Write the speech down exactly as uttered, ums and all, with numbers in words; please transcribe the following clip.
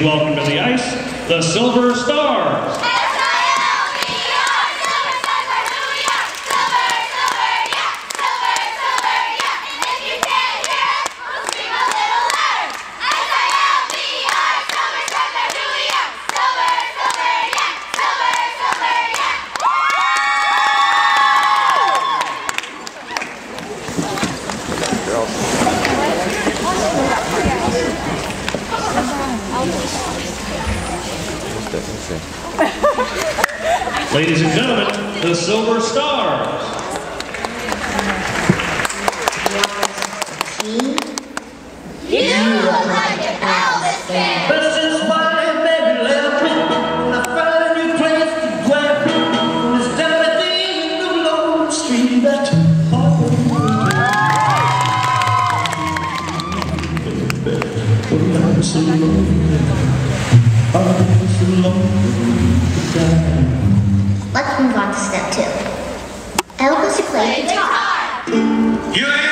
welcome to the ice, the Silver Stars. Ladies and gentlemen, the Silver Stars. You look like an Elvis fan. But since my baby left me, I found a new place to dwell. It's down at the end of Lone Street, that harbor. I'm so lonely, I'm so lonely to die. Let's move on to step two. Elvis played guitar. You ain't